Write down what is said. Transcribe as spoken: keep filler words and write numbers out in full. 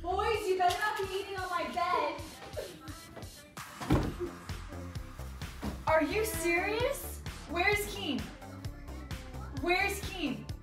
Boys, you better not be eating on my bed. Are you serious? Where's Keen? Where's Keen?